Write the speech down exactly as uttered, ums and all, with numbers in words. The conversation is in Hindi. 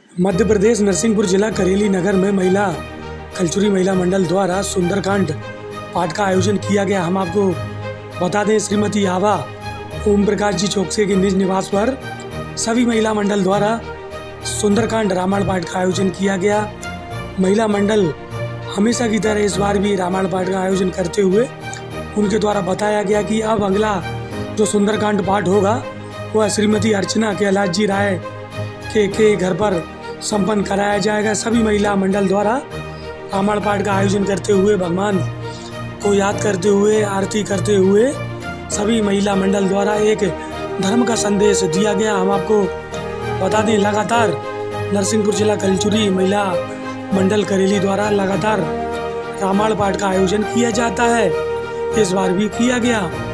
मध्य प्रदेश नरसिंहपुर जिला करेली नगर में महिला कलचुरी महिला मंडल द्वारा सुंदरकांड पाठ का आयोजन किया गया। हम आपको बता दें, श्रीमती आभा ओम प्रकाश जी चौकसे के निज निवास पर सभी महिला मंडल द्वारा सुंदरकांड रामायण पाठ का आयोजन किया गया। महिला मंडल हमेशा की तरह इस बार भी रामायण पाठ का आयोजन करते हुए उनके द्वारा बताया गया कि अब अगला जो सुंदरकांड पाठ होगा वह श्रीमती अर्चना कैलाश जी राय के के घर पर संपन्न कराया जाएगा। सभी महिला मंडल द्वारा रामायण पाठ का आयोजन करते हुए भगवान को याद करते हुए आरती करते हुए सभी महिला मंडल द्वारा एक धर्म का संदेश दिया गया। हम आपको बता दें, लगातार नरसिंहपुर जिला कलचुरी महिला मंडल करेली द्वारा लगातार रामायण पाठ का आयोजन किया जाता है। इस बार भी किया गया।